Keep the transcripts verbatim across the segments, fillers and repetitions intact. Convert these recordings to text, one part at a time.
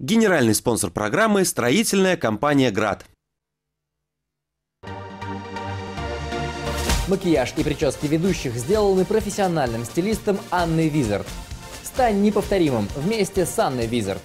Генеральный спонсор программы – строительная компания «Град». Макияж и прически ведущих сделаны профессиональным стилистом Анной Визард. Стань неповторимым вместе с Анной Визард.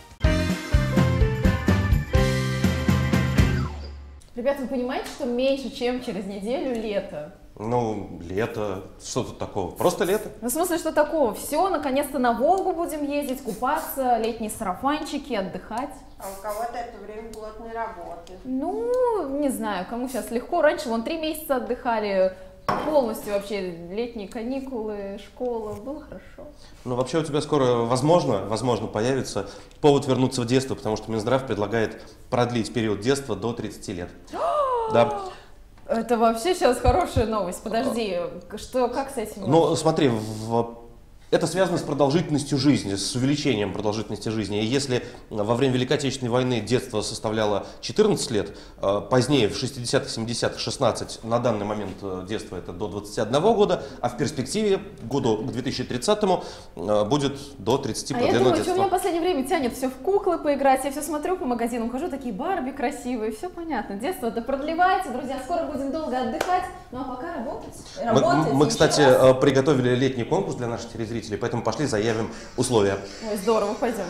Ребята, вы понимаете, что меньше, чем через неделю лето? Ну, лето. Что тут такого? Просто лето. Ну, в смысле, что такого? Все, наконец-то на Волгу будем ездить, купаться, летние сарафанчики, отдыхать. А у кого-то это время плотной работы. Ну, не знаю, кому сейчас легко. Раньше вон три месяца отдыхали, полностью вообще летние каникулы, школа. Было хорошо. Ну, вообще у тебя скоро, возможно, возможно, появится повод вернуться в детство, потому что Минздрав предлагает продлить период детства до тридцати лет. Да. Это вообще сейчас хорошая новость. Подожди, что, как с этим? Ну, смотри, в... это связано с продолжительностью жизни, с увеличением продолжительности жизни. И если во время Великой Отечественной войны детство составляло четырнадцать лет, позднее, в шестидесятых, семидесятых, шестнадцать, на данный момент детство это до двадцати одного года, а в перспективе, к году к две тысячи тридцатому, будет до тридцати а продлено я думаю, детство. что у меня в последнее время тянет все в куклы поиграть, я все смотрю по магазинам, хожу, такие Барби красивые, все понятно. Детство-то продлевается, друзья, скоро будем долго отдыхать, ну а пока работать. работать мы, мы кстати, приготовили летний конкурс для наших телезрителей, поэтому пошли заявим условия. Ой, здорово, пойдем.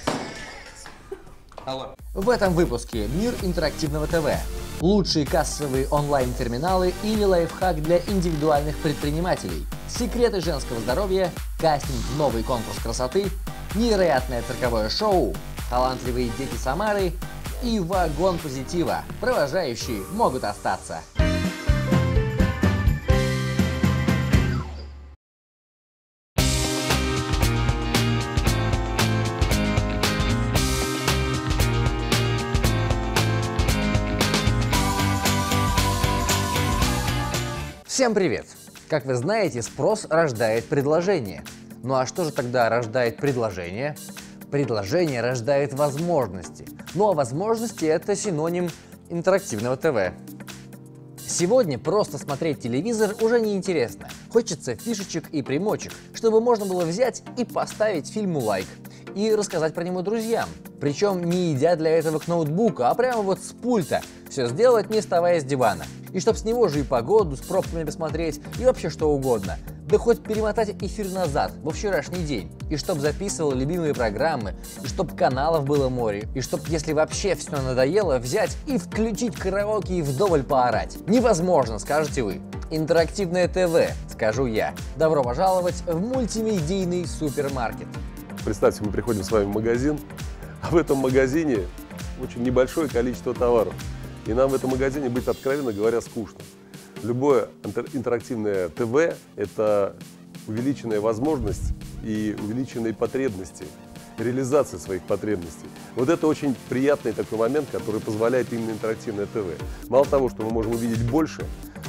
Алло. В этом выпуске мир интерактивного ТВ, лучшие кассовые онлайн-терминалы или лайфхак для индивидуальных предпринимателей, секреты женского здоровья, кастинг в новый конкурс красоты, невероятное цирковое шоу, талантливые дети Самары и вагон позитива. Провожающие могут остаться. Всем привет! Как вы знаете, спрос рождает предложение. Ну а что же тогда рождает предложение? Предложение рождает возможности. Ну а возможности – это синоним интерактивного ТВ. Сегодня просто смотреть телевизор уже не интересно. Хочется фишечек и примочек, чтобы можно было взять и поставить фильму лайк. И рассказать про него друзьям. Причем не идя для этого к ноутбуку, а прямо вот с пульта. Все сделать, не вставая с дивана. И чтоб с него же и погоду с пробками посмотреть, и вообще что угодно. Да хоть перемотать эфир назад, во вчерашний день. И чтоб записывал любимые программы, и чтоб каналов было море, и чтоб, если вообще все надоело, взять и включить караоке и вдоволь поорать. Невозможно, скажете вы. Интерактивное ТВ, скажу я. Добро пожаловать в мультимедийный супермаркет. Представьте, мы приходим с вами в магазин, а в этом магазине очень небольшое количество товаров. И нам в этом магазине быть, откровенно говоря, скучно. Любое интерактивное ТВ – это увеличенная возможность и увеличенные потребности, реализация своих потребностей. Вот это очень приятный такой момент, который позволяет именно интерактивное ТВ. Мало того, что мы можем увидеть больше,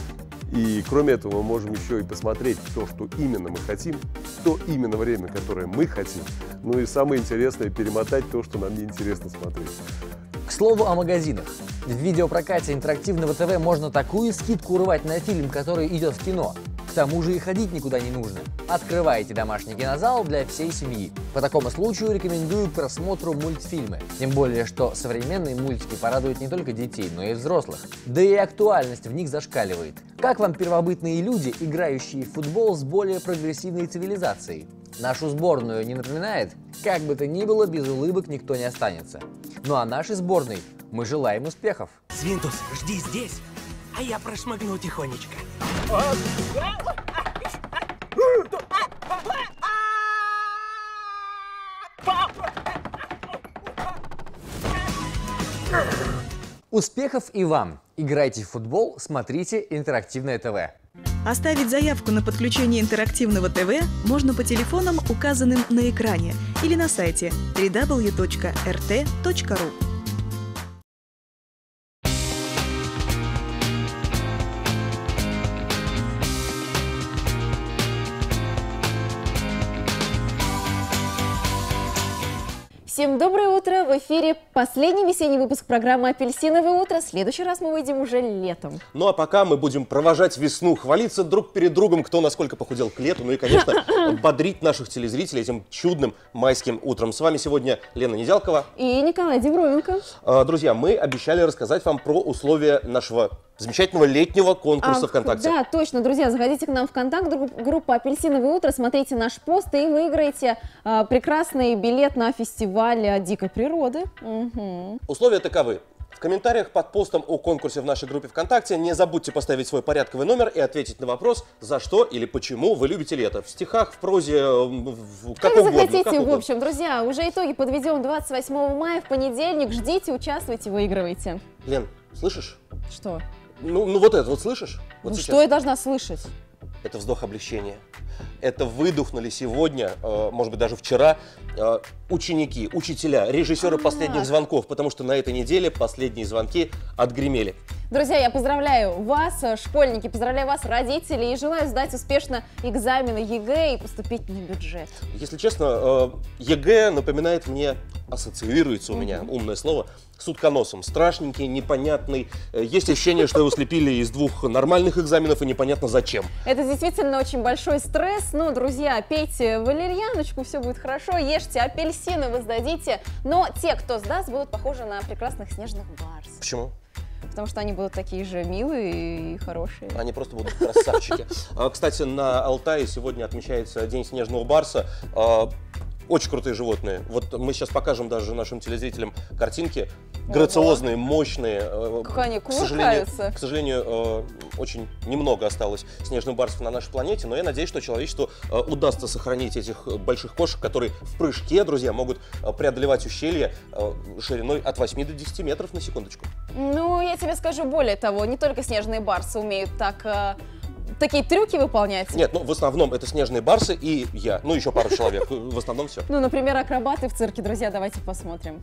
и кроме этого мы можем еще и посмотреть то, что именно мы хотим, в то именно время, которое мы хотим. Ну и самое интересное – перемотать то, что нам неинтересно смотреть. К слову о магазинах. В видеопрокате интерактивного ТВ можно такую скидку урвать на фильм, который идет в кино. К тому же и ходить никуда не нужно. Открываете домашний кинозал для всей семьи. По такому случаю рекомендую к просмотру мультфильмы. Тем более, что современные мультики порадуют не только детей, но и взрослых. Да и актуальность в них зашкаливает. Как вам первобытные люди, играющие в футбол с более прогрессивной цивилизацией? Нашу сборную не напоминает? Как бы то ни было, без улыбок никто не останется. Ну а нашей сборной мы желаем успехов. Свинтус, жди здесь, а я прошмыгну тихонечко. Успехов и вам! Играйте в футбол, смотрите интерактивное ТВ. Оставить заявку на подключение интерактивного ТВ можно по телефонам, указанным на экране, или на сайте дабл ю дабл ю дабл ю точка эр тэ точка ру. Всем доброе утро! В эфире последний весенний выпуск программы «Апельсиновое утро». В следующий раз мы выйдем уже летом. Ну а пока мы будем провожать весну, хвалиться друг перед другом, кто насколько похудел к лету, ну и, конечно, бодрить наших телезрителей этим чудным майским утром. С вами сегодня Лена Неделкова и Николай Дебровенко. Друзья, мы обещали рассказать вам про условия нашего замечательного летнего конкурса а, ВКонтакте. Да, точно, друзья, заходите к нам в ВКонтакт, группа «Апельсиновое утро», смотрите наш пост и выиграете а, прекрасный билет на фестиваль дикой природы. Угу. Условия таковы. В комментариях под постом о конкурсе в нашей группе ВКонтакте не забудьте поставить свой порядковый номер и ответить на вопрос, за что или почему вы любите лето. В стихах, в прозе, в как, как угодно. Захотите, как в угодно. общем, друзья, уже итоги подведем двадцать восьмого мая в понедельник. Ждите, участвуйте, выигрывайте. Лен, слышишь? Что? Ну, ну вот это вот слышишь? Вот ну сейчас. Что я должна слышать? Это вздох облегчения. Это выдохнули сегодня, э, может быть, даже вчера, э, ученики, учителя, режиссеры А-а-а. последних звонков, потому что на этой неделе последние звонки отгремели. Друзья, я поздравляю вас, школьники, поздравляю вас, родители, и желаю сдать успешно экзамены ЕГЭ и поступить на бюджет. Если честно, э, ЕГЭ напоминает мне, ассоциируется у меня, угу. умное слово, с утконосом. Страшненький, непонятный. Есть ощущение, что его слепили из двух нормальных экзаменов и непонятно зачем. Это действительно очень большой стресс. Ну, друзья, пейте валерьяночку, все будет хорошо. Ешьте апельсины, вы сдадите. Но те, кто сдаст, будут похожи на прекрасных снежных барс. Почему? Потому что они будут такие же милые и хорошие. Они просто будут красавчики. Кстати, на Алтае сегодня отмечается День снежного барса. Очень крутые животные. Вот мы сейчас покажем даже нашим телезрителям картинки. Грациозные, мощные. Как они к сожалению, кувыркаются. к сожалению, очень немного осталось снежных барсов на нашей планете, но я надеюсь, что человечеству удастся сохранить этих больших кошек, которые в прыжке, друзья, могут преодолевать ущелья шириной от восьми до десяти метров на секундочку. Ну, я тебе скажу более того, не только снежные барсы умеют так... такие трюки выполнять? Нет, ну в основном это снежные барсы и я, ну еще пару человек, в основном все. Ну, например, акробаты в цирке, друзья, давайте посмотрим.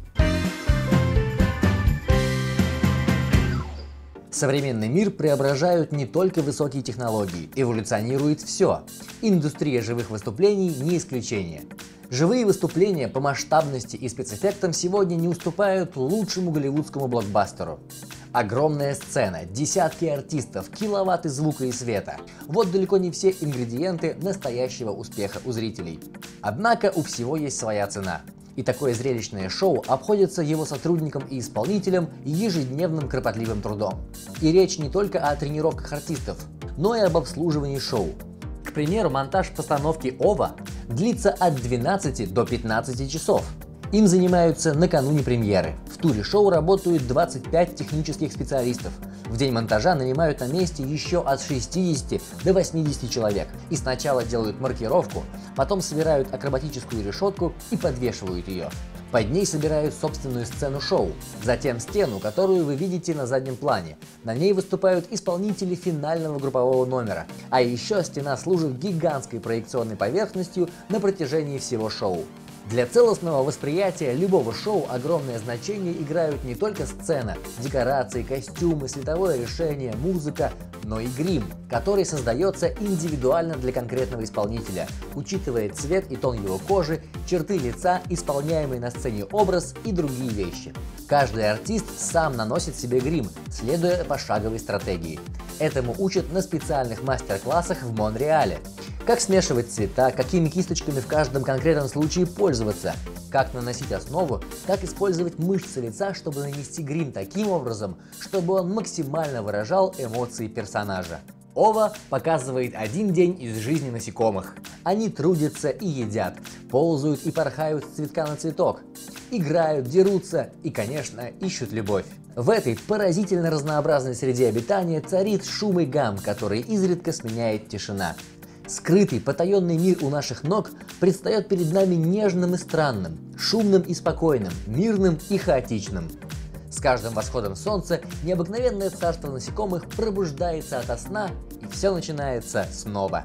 Современный мир преображают не только высокие технологии, эволюционирует все. Индустрия живых выступлений не исключение. Живые выступления по масштабности и спецэффектам сегодня не уступают лучшему голливудскому блокбастеру. Огромная сцена, десятки артистов, киловатты звука и света. Вот далеко не все ингредиенты настоящего успеха у зрителей. Однако у всего есть своя цена. И такое зрелищное шоу обходится его сотрудникам и исполнителям ежедневным кропотливым трудом. И речь не только о тренировках артистов, но и об обслуживании шоу. К примеру, монтаж постановки ОВА длится от двенадцати до пятнадцати часов. Им занимаются накануне премьеры. В туре шоу работают двадцать пять технических специалистов. В день монтажа нанимают на месте еще от шестидесяти до восьмидесяти человек. И сначала делают маркировку, потом собирают акробатическую решетку и подвешивают ее. Под ней собирают собственную сцену шоу, затем стену, которую вы видите на заднем плане. На ней выступают исполнители финального группового номера. А еще стена служит гигантской проекционной поверхностью на протяжении всего шоу. Для целостного восприятия любого шоу огромное значение играют не только сцена, декорации, костюмы, световое решение, музыка, но и грим, который создается индивидуально для конкретного исполнителя, учитывая цвет и тон его кожи, черты лица, исполняемый на сцене образ и другие вещи. Каждый артист сам наносит себе грим, следуя пошаговой стратегии. Этому учат на специальных мастер-классах в Монреале. Как смешивать цвета, какими кисточками в каждом конкретном случае пользоваться, как наносить основу, как использовать мышцы лица, чтобы нанести грим таким образом, чтобы он максимально выражал эмоции персонажа. ОВА показывает один день из жизни насекомых. Они трудятся и едят, ползают и порхают с цветка на цветок, играют, дерутся и, конечно, ищут любовь. В этой поразительно разнообразной среде обитания царит шум и гам, который изредка сменяет тишина. Скрытый, потаенный мир у наших ног предстает перед нами нежным и странным, шумным и спокойным, мирным и хаотичным. С каждым восходом солнца необыкновенное царство насекомых пробуждается ото сна, и все начинается снова.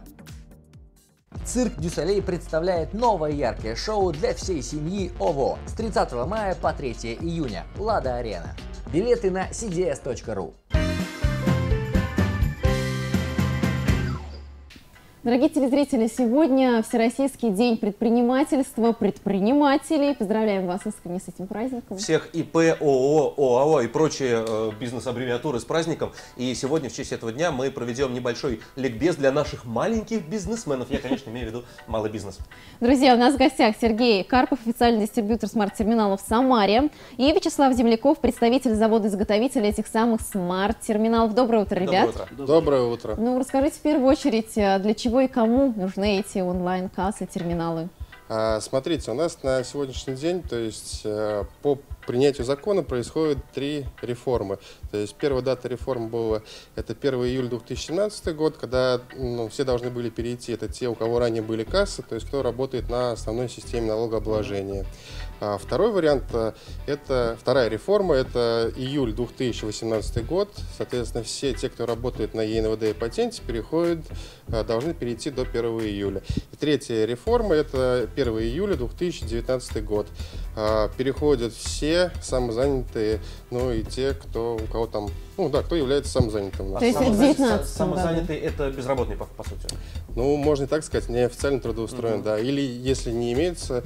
Цирк дю Солей представляет новое яркое шоу для всей семьи ОВО с тридцатого мая по третье июня. Лада Арена. Билеты на си ди эс точка ру. Дорогие телезрители, сегодня Всероссийский день предпринимательства, предпринимателей. Поздравляем вас искренне с этим праздником. Всех ИП, ООО, ОАО и прочие э, бизнес-аббревиатуры с праздником. И сегодня в честь этого дня мы проведем небольшой ликбез для наших маленьких бизнесменов. Я, конечно, имею в виду малый бизнес. Друзья, у нас в гостях Сергей Карпов, официальный дистрибьютор смарт-терминалов в Самаре, и Вячеслав Земляков, представитель завода-изготовителя этих самых смарт-терминалов. Доброе утро, ребят. Доброе утро. Доброе утро. Ну, расскажите в первую очередь, для чего и кому нужны эти онлайн-кассы, терминалы? А, смотрите, у нас на сегодняшний день, то есть э, по принятию закона происходит три реформы. То есть первая дата реформы была, это первого июля две тысячи семнадцатый год, когда ну, все должны были перейти, это те, у кого ранее были кассы, то есть кто работает на основной системе налогообложения. А второй вариант, это вторая реформа, это июль две тысячи восемнадцатый год, соответственно, все те, кто работает на ЕНВД и патенте, переходят, должны перейти до первого июля. И третья реформа, это первого июля две тысячи девятнадцатый год. Переходят все самозанятые, ну и те, кто, у кого там, ну да, кто является самозанятым. То есть Самозанятый, самозанятый это безработный, по, по сути. Ну, можно и так сказать, неофициально трудоустроен, uh-huh. да. Или если не имеется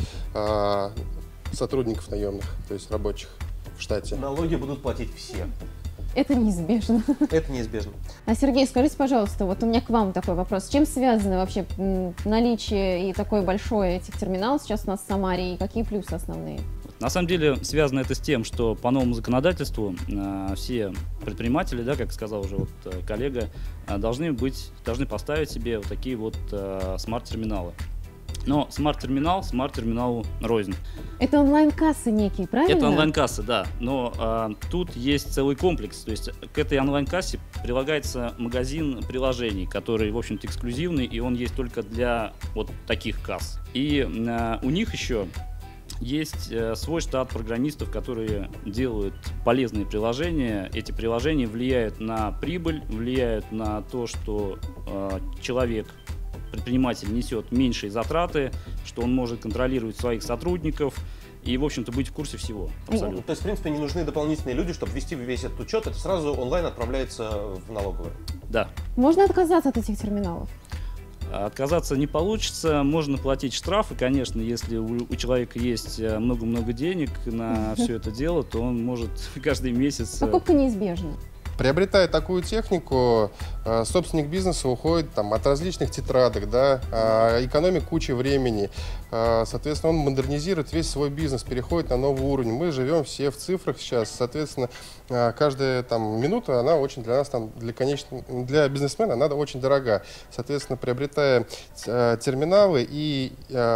а, сотрудников наемных, то есть рабочих в штате. Налоги будут платить все. Это неизбежно. Это неизбежно. А, Сергей, скажите, пожалуйста, вот у меня к вам такой вопрос. С чем связано вообще наличие и такое большое этих терминалов сейчас у нас в Самаре, и какие плюсы основные? На самом деле связано это с тем, что по новому законодательству э, все предприниматели, да, как сказал уже вот, э, коллега, э, должны быть, должны поставить себе вот такие вот э, смарт-терминалы. Но смарт-терминал, смарт-терминалу рознь. Это онлайн-кассы некие, правильно? Это онлайн-кассы, да. Но э, тут есть целый комплекс. То есть к этой онлайн-кассе прилагается магазин приложений, который, в общем-то, эксклюзивный, и он есть только для вот таких касс. И э, у них еще есть э, свой штат программистов, которые делают полезные приложения. Эти приложения влияют на прибыль, влияют на то, что э, человек, предприниматель, несет меньшие затраты, что он может контролировать своих сотрудников и, в общем-то, быть в курсе всего. Абсолютно. Ну, то есть, в принципе, не нужны дополнительные люди, чтобы вести весь этот учет. Это сразу онлайн отправляется в налоговую. Да. Можно отказаться от этих терминалов? Отказаться не получится, можно платить штрафы, конечно, если у, у человека есть много-много денег на все это дело, то он может каждый месяц... Покупка неизбежна. Приобретая такую технику, собственник бизнеса уходит там, от различных тетрадок, да, экономит кучу времени. Соответственно, он модернизирует весь свой бизнес, переходит на новый уровень. Мы живем все в цифрах сейчас, соответственно, каждая там, минута, она очень для нас, там, для, конечного, для бизнесмена, она очень дорога. Соответственно, приобретая терминалы и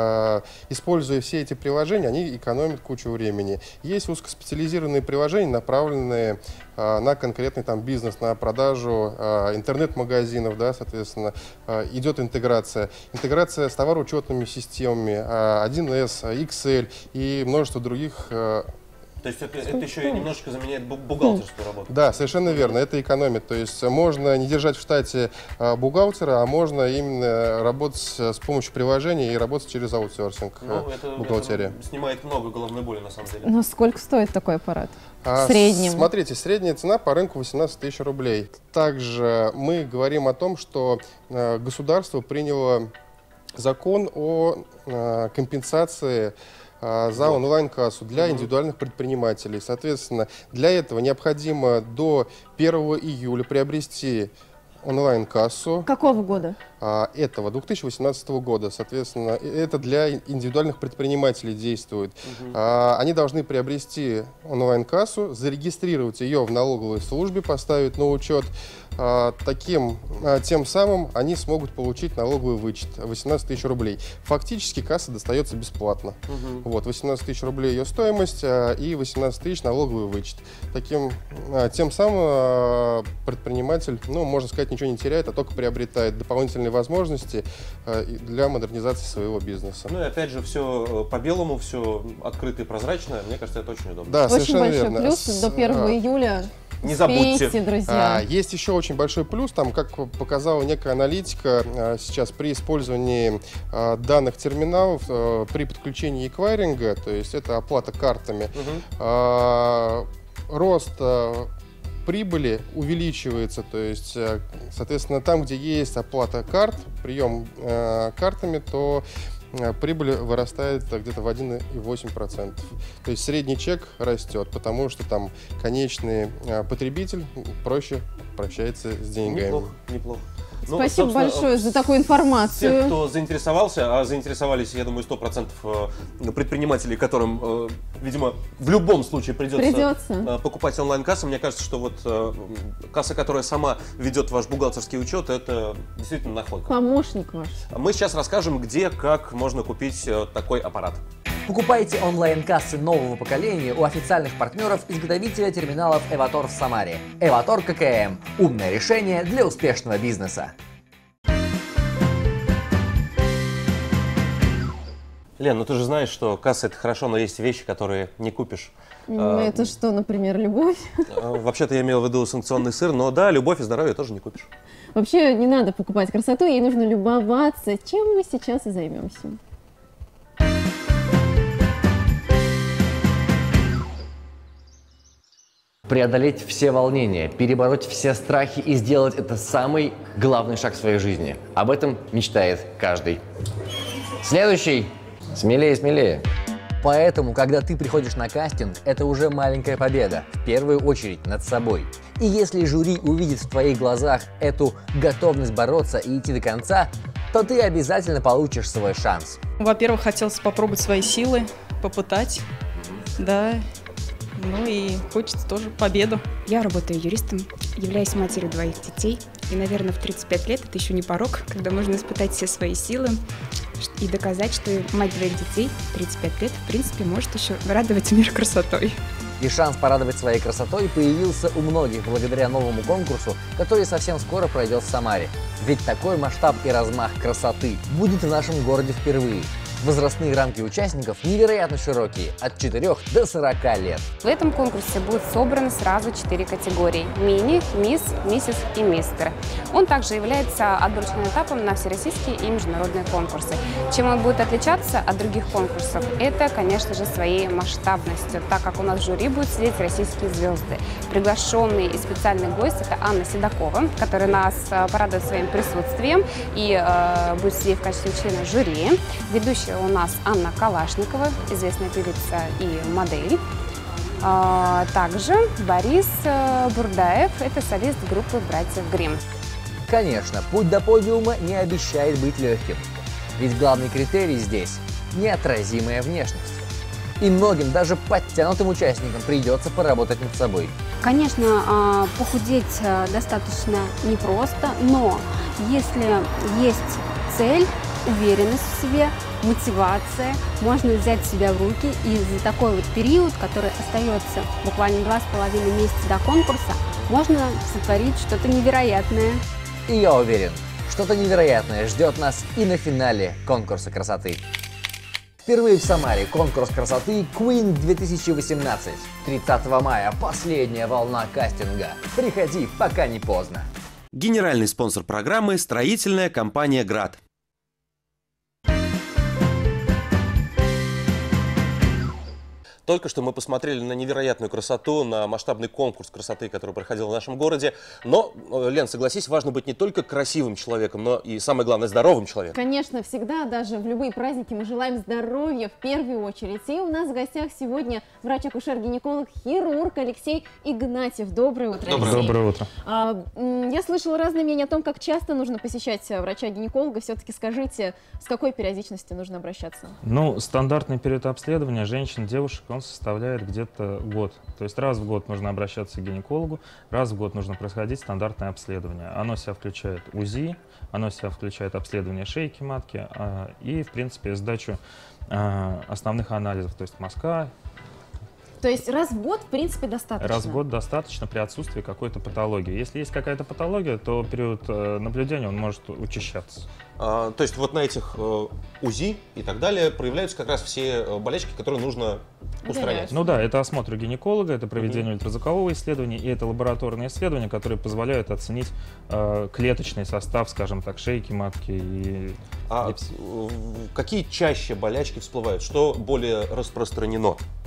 используя все эти приложения, они экономят кучу времени. Есть узкоспециализированные приложения, направленные на конкретный там, бизнес, на продажу э, интернет-магазинов, да, соответственно, э, идет интеграция. Интеграция с товароучетными системами, э, один эс, икс эль и множество других. Э, То есть это, это еще и немножечко заменяет бухгалтерскую работу? Да, совершенно верно, это экономит. То есть можно не держать в штате э, бухгалтера, а можно именно работать с помощью приложения и работать через аутсорсинг э, ну, это, бухгалтерии. Это снимает много головной боли, на самом деле. Но сколько стоит такой аппарат? А, в среднем? Смотрите, средняя цена по рынку восемнадцать тысяч рублей. Также мы говорим о том, что э, государство приняло закон о э, компенсации э, за онлайн-кассу для индивидуальных предпринимателей. Соответственно, для этого необходимо до первого июля приобрести онлайн-кассу. Какого года? А, этого, две тысячи восемнадцатого года. Соответственно, это для индивидуальных предпринимателей действует. Угу. А, они должны приобрести онлайн-кассу, зарегистрировать ее в налоговой службе, поставить на учет. А, таким, а, тем самым они смогут получить налоговый вычет восемнадцать тысяч рублей. Фактически касса достается бесплатно. Угу. Вот, восемнадцать тысяч рублей ее стоимость а, и восемнадцать тысяч налоговый вычет. Таким, а, тем самым а, предприниматель, ну, можно сказать, ничего не теряет, а только приобретает дополнительные возможности а, для модернизации своего бизнеса. Ну и опять же, все по белому, все открыто и прозрачно. Мне кажется, это очень удобно. Да, очень совершенно большой верно. плюс до первого июля. Не забудьте, Успейте, друзья. А, есть еще очень большой плюс, там, как показала некая аналитика, а, сейчас при использовании а, данных терминалов, а, при подключении эквайринга, то есть это оплата картами, угу. а, рост а, прибыли увеличивается, то есть, э, соответственно, там, где есть оплата карт, прием э, картами, то э, прибыль вырастает где-то в один и восемь десятых процента. То есть средний чек растет, потому что там конечный э, потребитель проще прощается с деньгами. Неплохо, неплохо. Ну, Спасибо собственно, большое за такую информацию. Те, кто заинтересовался, а заинтересовались, я думаю, сто процентов предпринимателей, которым, э, видимо, в любом случае придется, Придется. покупать онлайн-кассы. Мне кажется, что вот э, касса, которая сама ведет ваш бухгалтерский учет, это действительно находка. Помощник ваш. Мы сейчас расскажем, где, как можно купить э, такой аппарат. Покупайте онлайн-кассы нового поколения у официальных партнеров изготовителя терминалов Эватор в Самаре. Эватор ККМ. Умное решение для успешного бизнеса. Лен, ну ты же знаешь, что касса — это хорошо, но есть вещи, которые не купишь. Это что, например, любовь? Вообще-то я имел в виду санкционный сыр, но да, любовь и здоровье тоже не купишь. Вообще не надо покупать красоту, ей нужно любоваться, чем мы сейчас и займемся. Преодолеть все волнения, перебороть все страхи и сделать это самый главный шаг в своей жизни. Об этом мечтает каждый. Следующий. Смелее, смелее. Поэтому, когда ты приходишь на кастинг, это уже маленькая победа, в первую очередь над собой. И если жюри увидит в твоих глазах эту готовность бороться и идти до конца, то ты обязательно получишь свой шанс. Во-первых, хотелось попробовать свои силы, попытать, да, ну и хочется тоже победу. Я работаю юристом, являюсь матерью двоих детей, и, наверное, в тридцать пять лет это еще не порог, когда можно испытать все свои силы и доказать, что мать двоих детей в тридцать пять лет, в принципе, может еще радовать мир красотой. И шанс порадовать своей красотой появился у многих благодаря новому конкурсу, который совсем скоро пройдет в Самаре. Ведь такой масштаб и размах красоты будет в нашем городе впервые. Возрастные рамки участников невероятно широкие, от четырёх до сорока лет. В этом конкурсе будут собраны сразу четыре категории – мини, мисс, миссис и мистер. Он также является отборочным этапом на всероссийские и международные конкурсы. Чем он будет отличаться от других конкурсов? Это, конечно же, своей масштабностью, так как у нас в жюри будут сидеть российские звезды. Приглашенный и специальный гость – это Анна Седокова, которая нас порадует своим присутствием и э, будет сидеть в качестве члена жюри. Ведущая у нас Анна Калашникова, известная певица и модель. А, также Борис Бурдаев, это солист группы «Братьев Гримм». Конечно, путь до подиума не обещает быть легким. Ведь главный критерий здесь – неотразимая внешность. И многим, даже подтянутым участникам, придется поработать над собой. Конечно, похудеть достаточно непросто, но если есть цель, уверенность в себе, мотивация, можно взять себя в руки, и за такой вот период, который остается буквально два с половиной месяца до конкурса, можно сотворить что-то невероятное. И я уверен, что-то невероятное ждет нас и на финале конкурса красоты. Впервые в Самаре конкурс красоты Queen две тысячи восемнадцать. тридцатого мая последняя волна кастинга. Приходи, пока не поздно. Генеральный спонсор программы – строительная компания «Град». Только что мы посмотрели на невероятную красоту, на масштабный конкурс красоты, который проходил в нашем городе. Но, Лен, согласись, важно быть не только красивым человеком, но и, самое главное, здоровым человеком. Конечно, всегда, даже в любые праздники мы желаем здоровья в первую очередь. И у нас в гостях сегодня врач-акушер-гинеколог, хирург Алексей Игнатьев. Доброе утро, Алексей. Доброе утро. А, я слышала разные мнения о том, как часто нужно посещать врача-гинеколога. Все-таки скажите, с какой периодичностью нужно обращаться? Ну, стандартный период обследования женщин, девушек, он составляет где-то год. То есть раз в год нужно обращаться к гинекологу, раз в год нужно происходить стандартное обследование. Оно в себя включает УЗИ, оно в себя включает обследование шейки матки а, и, в принципе, сдачу а, основных анализов, то есть мазка. То есть раз в год, в принципе, достаточно? Раз в год достаточно при отсутствии какой-то патологии. Если есть какая-то патология, то период э, наблюдения он может учащаться. А, то есть вот на этих э, УЗИ и так далее проявляются как раз все болячки, которые нужно устранять. Ну да, это осмотр гинеколога, это проведение mm-hmm. ультразвукового исследования, и это лабораторные исследования, которые позволяют оценить э, клеточный состав, скажем так, шейки матки и... А э, какие чаще болячки всплывают? Что более распространено?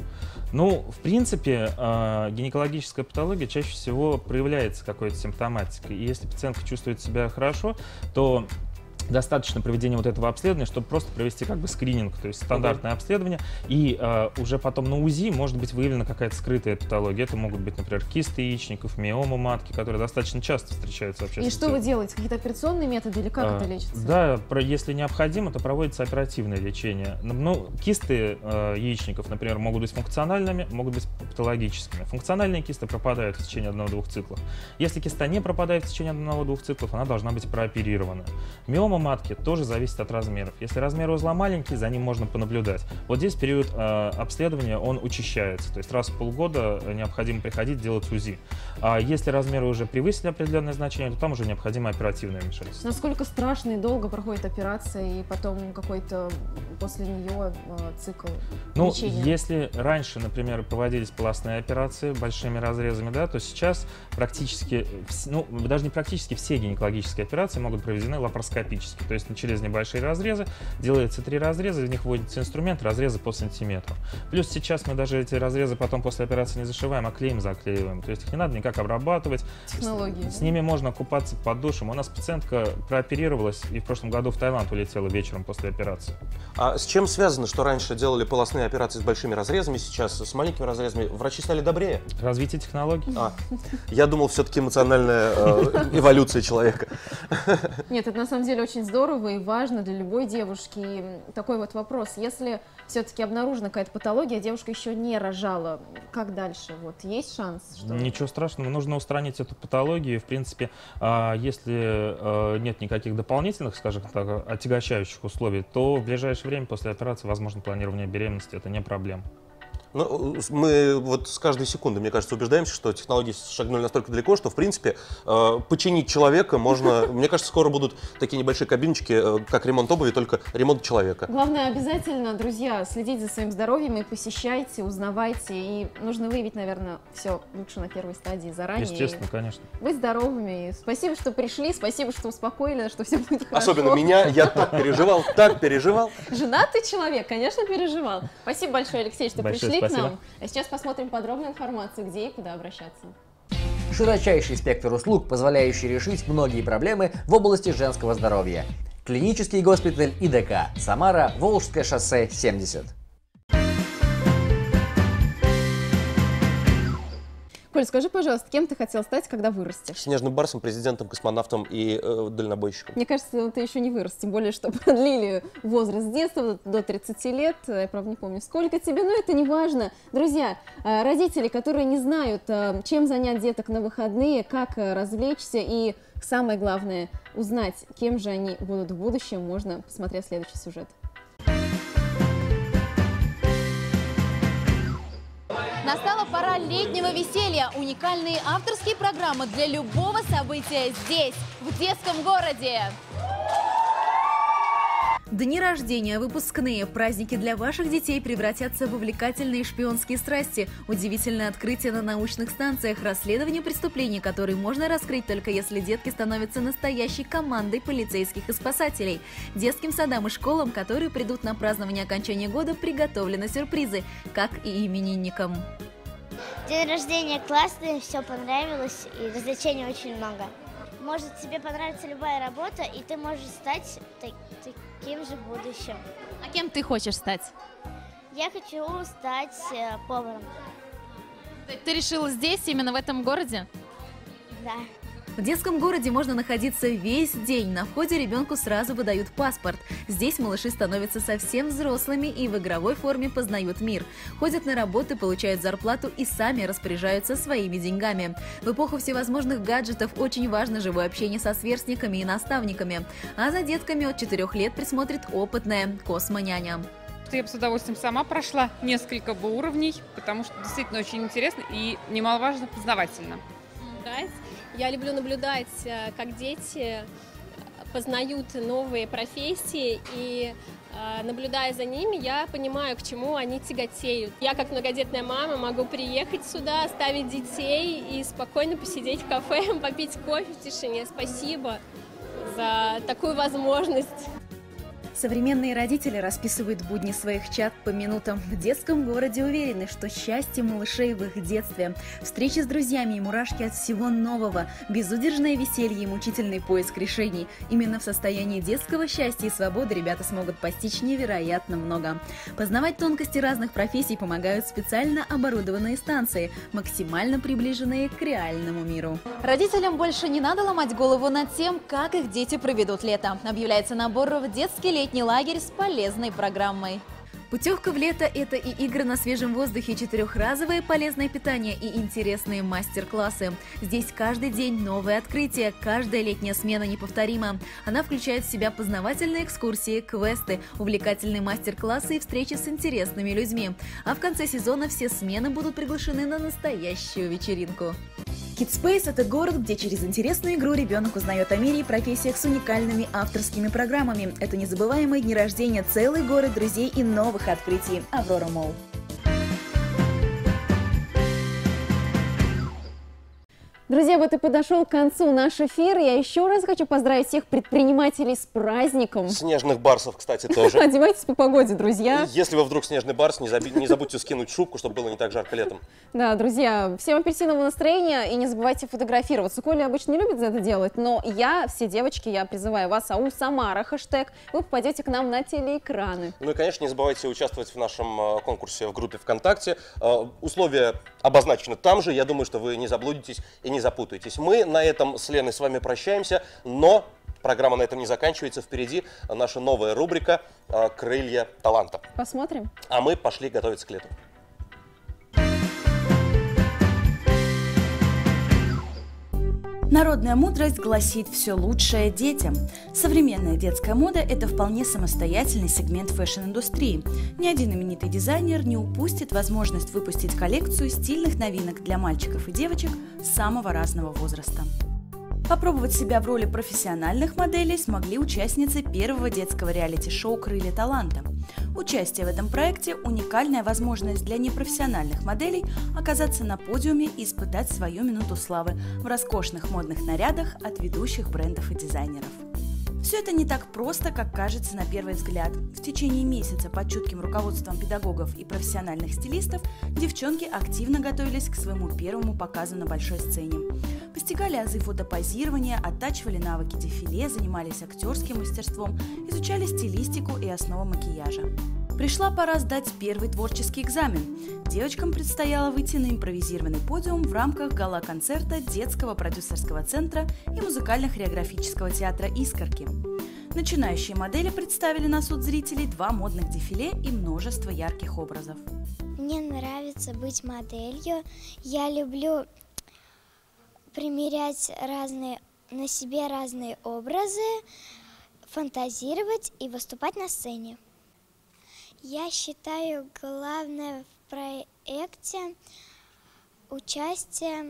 Ну, в принципе, э, гинекологическая патология чаще всего проявляется какой-то симптоматикой. И если пациентка чувствует себя хорошо, то достаточно проведения вот этого обследования, чтобы просто провести как бы скрининг, то есть стандартное обследование, и э, уже потом на УЗИ может быть выявлена какая-то скрытая патология. Это могут быть, например, кисты яичников, миома матки, которые достаточно часто встречаются вообще. И что вы делаете? Какие-то операционные методы или как а, это лечится? Да, про, если необходимо, то проводится оперативное лечение. Ну, кисты э, яичников, например, могут быть функциональными, могут быть патологическими. Функциональные кисты пропадают в течение одного-двух циклов. Если киста не пропадает в течение одного-двух циклов, она должна быть прооперирована. Миома матки тоже зависит от размеров. Если размер узла маленький, за ним можно понаблюдать. Вот здесь период э, обследования, он учащается. То есть раз в полгода необходимо приходить делать УЗИ. А если размеры уже превысили определенное значение, то там уже необходимо оперативное вмешательство. Насколько страшно и долго проходит операция, и потом какой-то после нее э, цикл ну, лечения? Если раньше, например, проводились полостные операции большими разрезами, да, то сейчас практически, ну, даже не практически все гинекологические операции могут проведены лапароскопически. То есть через небольшие разрезы делается три разреза, в них вводится инструмент, разрезы по сантиметру. Плюс сейчас мы даже эти разрезы потом после операции не зашиваем, а клеем заклеиваем. То есть их не надо никак обрабатывать. Технологии. С, с ними можно купаться под душем. У нас пациентка прооперировалась и в прошлом году в Таиланд улетела вечером после операции. А с чем связано, что раньше делали полостные операции с большими разрезами, сейчас с маленькими разрезами? Врачи стали добрее? Развитие технологий. А, я думал, все-таки эмоциональная э, эволюция человека. Нет, это на самом деле очень здорово и важно для любой девушки. И такой вот вопрос: если все-таки обнаружена какая-то патология, девушка еще не рожала, как дальше? Вот есть шанс? Что... Ничего страшного, нужно устранить эту патологию. В принципе, если нет никаких дополнительных, скажем так, отягощающих условий, то в ближайшее время после операции возможно планирование беременности. Это не проблема. Ну, мы вот с каждой секунды, мне кажется, убеждаемся, что технологии шагнули настолько далеко, что, в принципе, э, починить человека можно... Мне кажется, скоро будут такие небольшие кабиночки, э, как ремонт обуви, только ремонт человека. Главное, обязательно, друзья, следите за своим здоровьем и посещайте, узнавайте. И нужно выявить, наверное, все лучше на первой стадии заранее. Естественно, и конечно. Быть здоровыми. И спасибо, что пришли, спасибо, что успокоили, что все будет хорошо. Особенно меня, я так переживал, так переживал. Женатый человек, конечно, переживал. Спасибо большое, Алексей, что большое пришли. Спасибо. К нам. А сейчас посмотрим подробную информацию, где и куда обращаться. Широчайший спектр услуг, позволяющий решить многие проблемы в области женского здоровья. Клинический госпиталь ИДК. Самара, Волжское шоссе, семьдесят. Коль, скажи, пожалуйста, кем ты хотел стать, когда вырастешь? Снежным барсом, президентом, космонавтом и э, дальнобойщиком. Мне кажется, ты еще не вырос, тем более, что продлили возраст детства до тридцати лет. Я, правда, не помню, сколько тебе, но это не важно. Друзья, родители, которые не знают, чем занять деток на выходные, как развлечься и, самое главное, узнать, кем же они будут в будущем, можно посмотреть следующий сюжет. Настала пора летнего веселья. Уникальные авторские программы для любого события здесь, в детском городе. Дни рождения, выпускные, праздники для ваших детей превратятся в увлекательные шпионские страсти, удивительное открытие на научных станциях, расследование преступлений, которые можно раскрыть только если детки становятся настоящей командой полицейских и спасателей. Детским садам и школам, которые придут на празднование окончания года, приготовлены сюрпризы, как и именинникам. День рождения классный, все понравилось и развлечений очень много. Может тебе понравится любая работа, и ты можешь стать так, таким же в будущем. А кем ты хочешь стать? Я хочу стать э, поваром. Ты, ты решила здесь, именно в этом городе? Да. В детском городе можно находиться весь день. На входе ребенку сразу выдают паспорт. Здесь малыши становятся совсем взрослыми и в игровой форме познают мир. Ходят на работы, получают зарплату и сами распоряжаются своими деньгами. В эпоху всевозможных гаджетов очень важно живое общение со сверстниками и наставниками. А за детками от четырёх лет присмотрит опытная космоняня. Я бы с удовольствием сама прошла несколько бы уровней, потому что действительно очень интересно и, немаловажно, познавательно. Я люблю наблюдать, как дети познают новые профессии, и наблюдая за ними, я понимаю, к чему они тяготеют. Я, как многодетная мама, могу приехать сюда, оставить детей и спокойно посидеть в кафе, попить кофе в тишине. Спасибо за такую возможность. Современные родители расписывают будни своих чад по минутам. В детском городе уверены, что счастье малышей в их детстве. Встречи с друзьями и мурашки от всего нового. Безудержное веселье и мучительный поиск решений. Именно в состоянии детского счастья и свободы ребята смогут постичь невероятно много. Познавать тонкости разных профессий помогают специально оборудованные станции, максимально приближенные к реальному миру. Родителям больше не надо ломать голову над тем, как их дети проведут лето. Объявляется набор в детский летний лагерь с полезной программой. Путевка в лето – это и игры на свежем воздухе, четырехразовое полезное питание и интересные мастер-классы. Здесь каждый день новые открытия, каждая летняя смена неповторима. Она включает в себя познавательные экскурсии, квесты, увлекательные мастер-классы и встречи с интересными людьми. А в конце сезона все смены будут приглашены на настоящую вечеринку. Kidspace – это город, где через интересную игру ребенок узнает о мире и профессиях с уникальными авторскими программами. Это незабываемые дни рождения, целый город друзей и новых открытий. Аврора Молл. Друзья, вот и подошел к концу наш эфир. Я еще раз хочу поздравить всех предпринимателей с праздником. Снежных барсов, кстати, тоже. Одевайтесь по погоде, друзья. Если вы вдруг снежный барс, не, заби... не забудьте скинуть шубку, чтобы было не так жарко летом. Да, друзья, всем апельсинового настроения и не забывайте фотографироваться. Коля обычно не любит это делать, но я, все девочки, я призываю вас, ау Самара, хэштег, вы попадете к нам на телеэкраны. Ну и, конечно, не забывайте участвовать в нашем конкурсе в группе ВКонтакте. Условия обозначены там же, я думаю, что вы не заблудитесь и не запутаетесь. Мы на этом с Леной с вами прощаемся, но программа на этом не заканчивается. Впереди наша новая рубрика «Крылья таланта». Посмотрим. А мы пошли готовиться к лету. Народная мудрость гласит «все лучшее детям». Современная детская мода – это вполне самостоятельный сегмент фэшн-индустрии. Ни один именитый дизайнер не упустит возможность выпустить коллекцию стильных новинок для мальчиков и девочек самого разного возраста. Попробовать себя в роли профессиональных моделей смогли участницы первого детского реалити-шоу «Крылья таланта». Участие в этом проекте – уникальная возможность для непрофессиональных моделей оказаться на подиуме и испытать свою минуту славы в роскошных модных нарядах от ведущих брендов и дизайнеров. Все это не так просто, как кажется на первый взгляд. В течение месяца под чутким руководством педагогов и профессиональных стилистов девчонки активно готовились к своему первому показу на большой сцене. Постигали азы фотопозирования, оттачивали навыки дефиле, занимались актерским мастерством, изучали стилистику и основы макияжа. Пришла пора сдать первый творческий экзамен. Девочкам предстояло выйти на импровизированный подиум в рамках гала-концерта детского продюсерского центра и музыкально-хореографического театра «Искорки». Начинающие модели представили на суд зрителей два модных дефиле и множество ярких образов. Мне нравится быть моделью. Я люблю примерять разные, на себе разные образы, фантазировать и выступать на сцене. Я считаю, главное в проекте участие,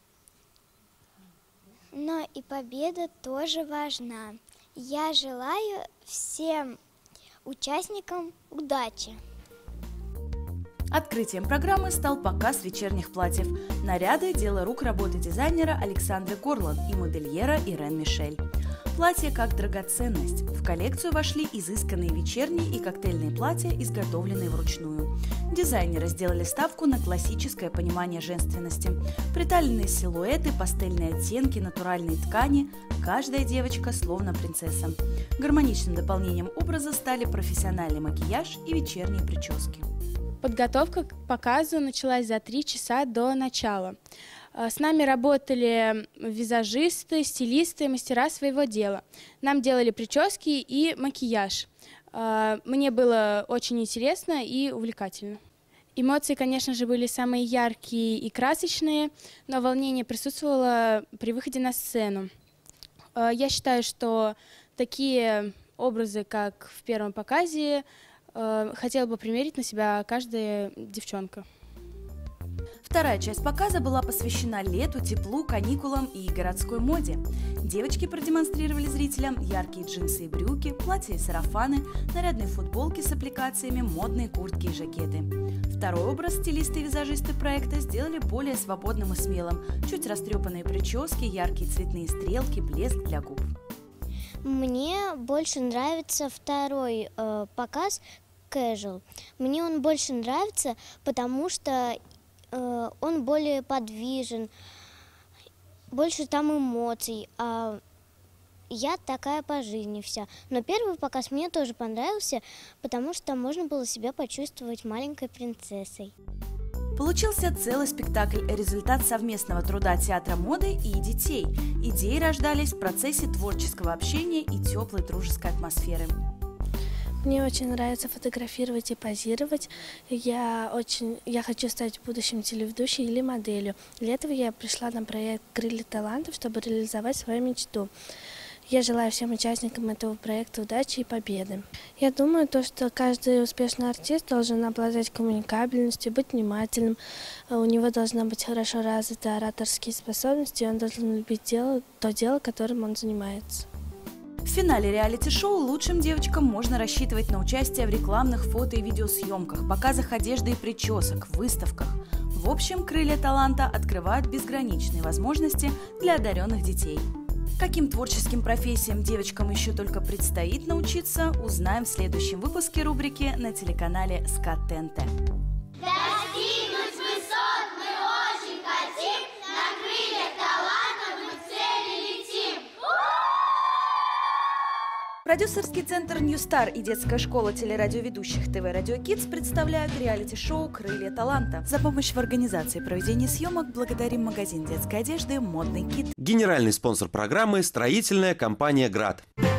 но и победа тоже важна. Я желаю всем участникам удачи. Открытием программы стал показ вечерних платьев. Наряды – дело рук работы дизайнера Александры Корлан и модельера Ирен Мишель. Платья как драгоценность. В коллекцию вошли изысканные вечерние и коктейльные платья, изготовленные вручную. Дизайнеры сделали ставку на классическое понимание женственности. Приталенные силуэты, пастельные оттенки, натуральные ткани. Каждая девочка словно принцесса. Гармоничным дополнением образа стали профессиональный макияж и вечерние прически. Подготовка к показу началась за три часа до начала. С нами работали визажисты, стилисты, мастера своего дела. Нам делали прически и макияж. Мне было очень интересно и увлекательно. Эмоции, конечно же, были самые яркие и красочные, но волнение присутствовало при выходе на сцену. Я считаю, что такие образы, как в первом показе, хотела бы примерить на себя каждая девчонка. Вторая часть показа была посвящена лету, теплу, каникулам и городской моде. Девочки продемонстрировали зрителям яркие джинсы и брюки, платья и сарафаны, нарядные футболки с аппликациями, модные куртки и жакеты. Второй образ стилисты и визажисты проекта сделали более свободным и смелым. Чуть растрепанные прически, яркие цветные стрелки, блеск для губ. Мне больше нравится второй э, показ Casual. Мне он больше нравится, потому что э, он более подвижен, больше там эмоций. А я такая по жизни вся. Но первый показ мне тоже понравился, потому что можно было себя почувствовать маленькой принцессой. Получился целый спектакль – результат совместного труда театра моды и детей. Идеи рождались в процессе творческого общения и теплой дружеской атмосферы. Мне очень нравится фотографировать и позировать. Я, очень, я хочу стать будущим телеведущей или моделью. Для этого я пришла на проект «Крылья талантов», чтобы реализовать свою мечту. Я желаю всем участникам этого проекта удачи и победы. Я думаю, то, что каждый успешный артист должен обладать коммуникабельностью, быть внимательным. У него должна быть хорошо развиты ораторские способности, и он должен любить дело, то дело, которым он занимается. В финале реалити-шоу лучшим девочкам можно рассчитывать на участие в рекламных фото- и видеосъемках, показах одежды и причесок, выставках. В общем, «Крылья таланта» открывают безграничные возможности для одаренных детей. Каким творческим профессиям девочкам еще только предстоит научиться, узнаем в следующем выпуске рубрики на телеканале СКАТ ТНТ. Достигнуть высот мы очень хотим, на крыльях талантов мы в цели летим. Продюсерский центр «Ньюстар» и детская школа телерадиоведущих ТВ Радио Kids представляют реалити-шоу «Крылья таланта». За помощь в организации проведения съемок благодарим магазин детской одежды «Модный кит». Генеральный спонсор программы – строительная компания «Град».